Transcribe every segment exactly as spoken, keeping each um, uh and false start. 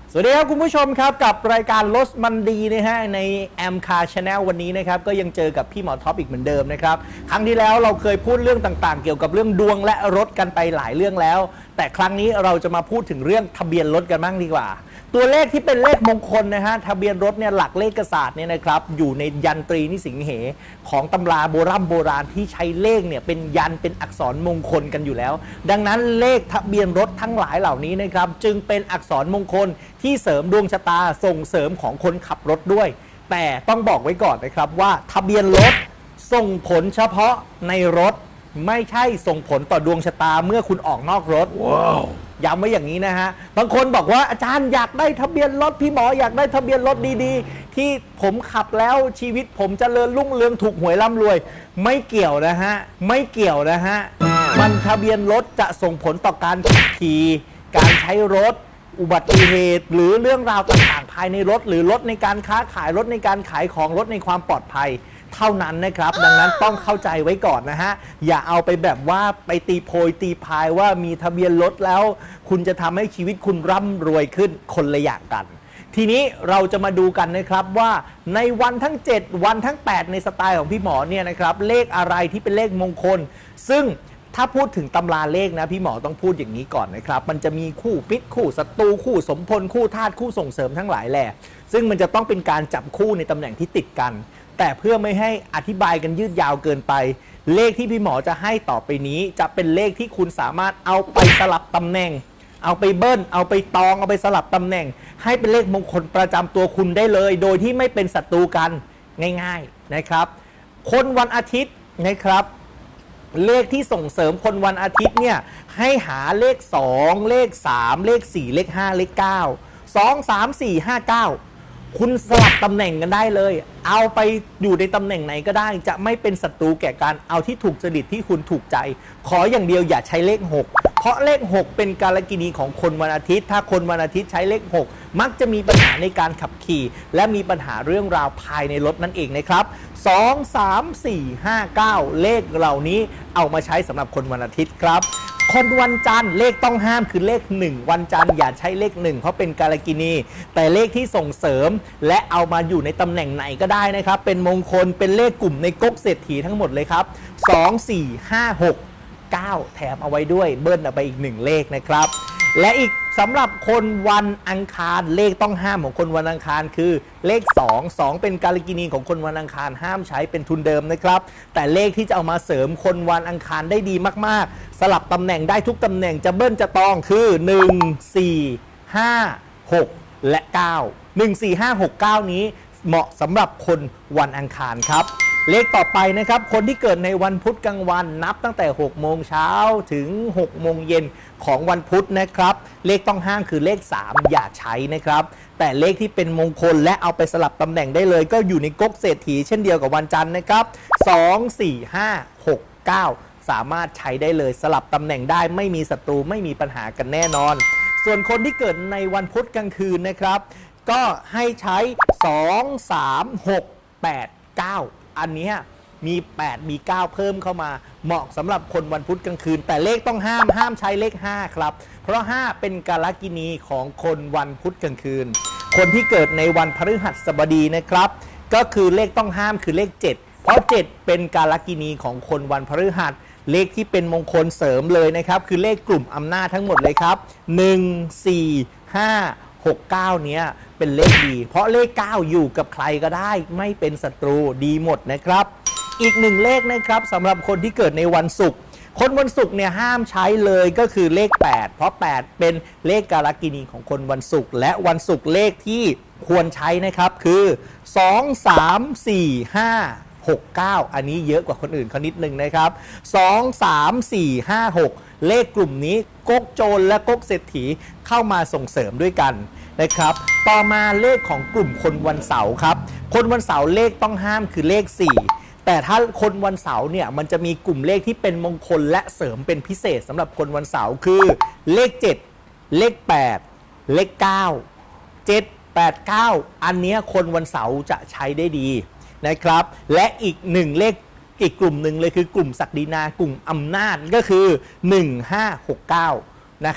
สวัสดีครับคุณผู้ชมครับกับรายการรถมันดีนะฮะในแอมคาร์ชาแนลวันนี้นะครับก็ยังเจอกับพี่หมอท็อปอีกเหมือนเดิมนะครับครั้งที่แล้วเราเคยพูดเรื่องต่างๆเกี่ยวกับเรื่องดวงและรถกันไปหลายเรื่องแล้วแต่ครั้งนี้เราจะมาพูดถึงเรื่องทะเบียนรถกันบ้างดีกว่าตัวเลขที่เป็นเลขมงคลนะฮะทะเบียนรถเนี่ยหลักเลขศาสตร์เนี่ยนะครับอยู่ในยันตรีนิสิงเหของตำราโบราณโบราณที่ใช้เลขเนี่ยเป็นยันเป็นอักษรมงคลกันอยู่แล้วดังนั้นเลขทะเบียนรถทั้งหลายเหล่านี้นะครับจึงเป็นอักษรมงคลที่เสริมดวงชะตาส่งเสริมของคนขับรถด้วยแต่ต้องบอกไว้ก่อนนะครับว่าทะเบียนรถส่งผลเฉพาะในรถไม่ใช่ส่งผลต่อดวงชะตาเมื่อคุณออกนอกรถ wow. ย้ำไว้อย่างนี้นะฮะบางคนบอกว่าอาจารย์อยากได้ทะเบียนรถพี่หมออยากได้ทะเบียนรถดีๆที่ผมขับแล้วชีวิตผมจเจริญรุ่งเรืองถูกหวยร่ำรวยไม่เกี่ยวนะฮะไม่เกี่ยวนะฮะมันทะเบียนรถจะส่งผลต่อการขับขี่การใช้รถอุบัติเหตุหรือเรื่องราวต่างๆภายในรถหรือรถในการค้าขายรถในการขายของรถในความปลอดภัยเท่านั้นนะครับดังนั้นต้องเข้าใจไว้ก่อนนะฮะอย่าเอาไปแบบว่าไปตีโพยตีพายว่ามีทะเบียนรถแล้วคุณจะทำให้ชีวิตคุณร่ำรวยขึ้นคนละอย่างกันทีนี้เราจะมาดูกันนะครับว่าในวันทั้งเจ็ดวันทั้งแปดในสไตล์ของพี่หมอเนี่ยนะครับเลขอะไรที่เป็นเลขมงคลซึ่งถ้าพูดถึงตำราเลขนะพี่หมอต้องพูดอย่างนี้ก่อนนะครับมันจะมีคู่มิตรคู่ศัตรูคู่สมพลคู่ธาตุคู่ส่งเสริมทั้งหลายแหละซึ่งมันจะต้องเป็นการจับคู่ในตำแหน่งที่ติดกันแต่เพื่อไม่ให้อธิบายกันยืดยาวเกินไปเลขที่พี่หมอจะให้ต่อไปนี้จะเป็นเลขที่คุณสามารถเอาไปสลับตำแหน่งเอาไปเบิ้ลเอาไปตองเอาไปสลับตำแหน่งให้เป็นเลขมงคลประจำตัวคุณได้เลยโดยที่ไม่เป็นศัตรูกันง่ายๆนะครับคนวันอาทิตย์นะครับเลขที่ส่งเสริมคนวันอาทิตย์เนี่ยให้หาเลขสองเลขสามเลขสี่เลขห้าเลขเก้า สอง สาม สี่ ห้า เก้าคุณสลับตำแหน่งกันได้เลยเอาไปอยู่ในตำแหน่งไหนก็ได้จะไม่เป็นศัตรูแก่กันเอาที่ถูกจริตที่คุณถูกใจขออย่างเดียวอย่าใช้เลขหกเพราะเลขหกเป็นกาลกิณีของคนวันอาทิตย์ถ้าคนวันอาทิตย์ใช้เลขหกมักจะมีปัญหาในการขับขี่และมีปัญหาเรื่องราวภายในรถนั่นเองนะครับสอง สาม สี่ ห้า เก้าเลขเหล่านี้เอามาใช้สำหรับคนวันอาทิตย์ครับคนวันจันทร์เลขต้องห้ามคือเลขหนึ่งวันจันทร์อย่าใช้เลขหนึ่งเพราะเป็นกาลกิณีแต่เลขที่ส่งเสริมและเอามาอยู่ในตำแหน่งไหนก็ได้นะครับเป็นมงคลเป็นเลขกลุ่มในก๊กเศรษฐีทั้งหมดเลยครับสอง สี่ ห้า หก เก้าแถมเอาไว้ด้วยเบิ้ลเอาไปอีกหนึ่งเลขนะครับและอีกสำหรับคนวันอังคารเลขต้องห้ามของคนวันอังคารคือเลขสอง สองเป็นกาลกิณีของคนวันอังคารห้ามใช้เป็นทุนเดิมนะครับแต่เลขที่จะเอามาเสริมคนวันอังคารได้ดีมากๆสลับตำแหน่งได้ทุกตำแหน่งจะเบิ้ลจะตองคือหนึ่ง สี่ ห้า หกและเก้า หนึ่ง สี่ ห้า หก เก้านี้เหมาะสำหรับคนวันอังคารครับเลขต่อไปนะครับคนที่เกิดในวันพุธกลางวันนับตั้งแต่หกโมงเช้าถึงหกโมงเย็นของวันพุธนะครับเลขต้องห้ามคือเลขสามอย่าใช้นะครับแต่เลขที่เป็นมงคลและเอาไปสลับตำแหน่งได้เลยก็อยู่ในก๊กเศรษฐีเช่นเดียวกับวันจันทร์นะครับสอง สี่ ห้า หก เก้าสามารถใช้ได้เลยสลับตำแหน่งได้ไม่มีศัตรูไม่มีปัญหากันแน่นอนส่วนคนที่เกิดในวันพุธกลางคืนนะครับก็ให้ใช้สอง สาม หก แปด เก้าอันนี้มีแปดมีเก้าเพิ่มเข้ามาเหมาะสำหรับคนวันพุธกลางคืนแต่เลขต้องห้ามห้ามใช้เลขห้าครับเพราะห้าเป็นกาลกิณีของคนวันพุธกลางคืนคนที่เกิดในวันพฤหัสบดีนะครับก็คือเลขต้องห้ามคือเลขเจ็ดเพราะเจ็ดเป็นกาลกิณีของคนวันพฤหัสเลขที่เป็นมงคลเสริมเลยนะครับคือเลขกลุ่มอำนาจทั้งหมดเลยครับหนึ่ง สี่ ห้า หก เก้าเนี้ยเป็นเลขดีเพราะเลขเก้าอยู่กับใครก็ได้ไม่เป็นศัตรูดีหมดนะครับอีกหนึ่งเลขนะครับสำหรับคนที่เกิดในวันศุกร์คนวันศุกร์เนี่ยห้ามใช้เลยก็คือเลขแปดเพราะแปดเป็นเลขกาลกิณีของคนวันศุกร์และวันศุกร์เลขที่ควรใช้นะครับคือสอง สาม สี่ ห้า หก เก้าอันนี้เยอะกว่าคนอื่นเขานิดนึงนะครับสอง สาม สี่ ห้า หกเลขกลุ่มนี้ก๊กโจรและก๊กเศรษฐีเข้ามาส่งเสริมด้วยกันนะครับต่อมาเลขของกลุ่มคนวันเสาร์ครับคนวันเสาร์เลขต้องห้ามคือเลขสี่แต่ถ้าคนวันเสาร์เนี่ยมันจะมีกลุ่มเลขที่เป็นมงคลและเสริมเป็นพิเศษสำหรับคนวันเสาร์คือเลขเจ็ดเลขแปดเลขเก้า เจ็ด แปด เก้าอันนี้คนวันเสาร์จะใช้ได้ดีนะครับและอีกหนึ่งเลขอีกกลุ่มหนึ่งเลยคือกลุ่มศักดินากลุ่มอำนาจก็คือหนึ่ง ห้า หก เก้านะครับ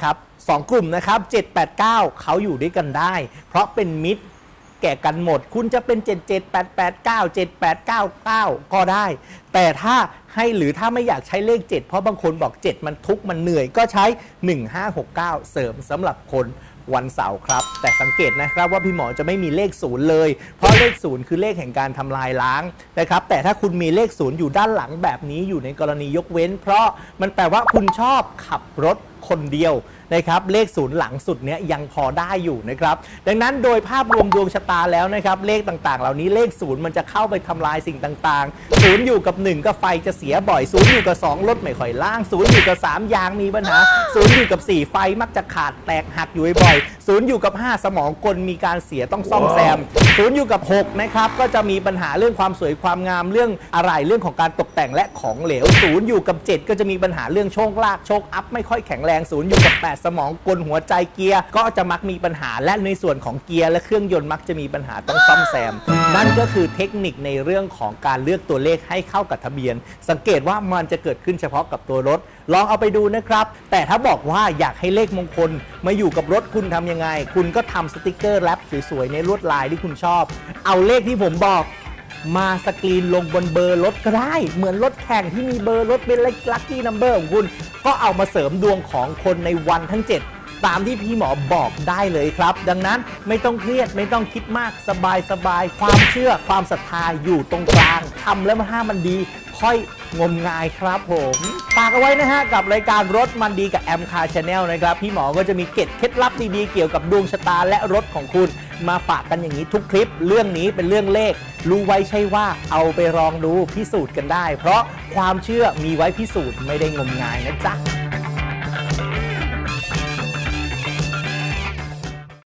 สองกลุ่มนะครับเจ็ด แปด เก้าเขาอยู่ด้วยกันได้เพราะเป็นมิตรแก่กันหมดคุณจะเป็นเจ็ด เจ็ด แปด แปด เก้า เจ็ด แปด เก้า เก้าก็ได้แต่ถ้าให้หรือถ้าไม่อยากใช้เลขเจ็ดเพราะบางคนบอกเจ็ดมันทุกข์มันเหนื่อยก็ใช้หนึ่ง ห้า หก เก้าเสริมสำหรับคนวันเสาร์ครับแต่สังเกตนะครับว่าพี่หมอจะไม่มีเลขศูนย์เลยเพราะเลขศูนย์คือเลขแห่งการทำลายล้างนะครับแต่ถ้าคุณมีเลขศูนย์อยู่ด้านหลังแบบนี้อยู่ในกรณียกเว้นเพราะมันแปลว่าคุณชอบขับรถคนเดียวนะครับเลขศูนย์หลังสุดเนี้ยยังพอได้อยู่นะครับดังนั้นโดยภาพรวมดวงชะตาแล้วนะครับเลขต่างๆเหล่านี้เลขศูนย์มันจะเข้าไปทำลายสิ่งต่างๆศูนย์อยู่กับหนึ่งก็ไฟจะเสียบ่อยศูนย์อยู่กับสองรถไม่ค่อยล่างศูนย์อยู่กับสามยางมีปัญหาศูนย์อยู่กับสี่ไฟมักจะขาดแตกหักอยู่บ่อยศูนย์อยู่กับห้าสมองกลมีการเสียต้องซ่อมแซมศูนย์อยู่กับหกนะครับก็จะมีปัญหาเรื่องความสวยความงามเรื่องอะไรเรื่องของการตกแต่งและของเหลวศูนย์อยู่กับเจ็ดก็จะมีปัญหาเรื่องโชคลาภโชคอัพไม่ค่อยแข็งแรงศูนย์อยู่กับแปดสมองกลหัวใจเกียร์ก็จะมักมีปัญหาและในส่วนของเกียร์และเครื่องยนต์มักจะมีปัญหาต้องซ่อมแซมนั่นก็คือเทคนิคในเรื่องของการเลือกตัวเลขให้เข้ากับทะเบียนสังเกตว่ามันจะเกิดขึ้นเฉพาะกับตัวรถลองเอาไปดูนะครับแต่ถ้าบอกว่าอยากให้เลขมงคลมาอยู่กับรถคุณทำยังไงคุณก็ทำสติกเกอร์แรปสวยๆในลวดลายที่คุณชอบเอาเลขที่ผมบอกมาสกรีนลงบนเบอร์รถก็ได้เหมือนรถแข่งที่มีเบอร์รถเป็นเลขลัคกี้นัมเบอร์ของคุณก็เอามาเสริมดวงของคนในวันทั้งเจ็ดตามที่พี่หมอบอกได้เลยครับดังนั้นไม่ต้องเครียดไม่ต้องคิดมากสบายสบายความเชื่อความศรัทธาอยู่ตรงกลางทำแล้วมันห้ามันดีค่อยงมงายครับผมฝากเอาไว้นะฮะกับรายการรถมันดีกับแอมคาร์ชาแนลนะครับพี่หมอก็จะมีเกร็ดเคล็ดลับดีๆเกี่ยวกับดวงชะตาและรถของคุณมาฝากกันอย่างนี้ทุกคลิปเรื่องนี้เป็นเรื่องเลขรู้ไว้ใช่ว่าเอาไปลองดูพิสูจน์กันได้เพราะความเชื่อมีไว้พิสูจน์ไม่ได้งมงายนะจ๊ะ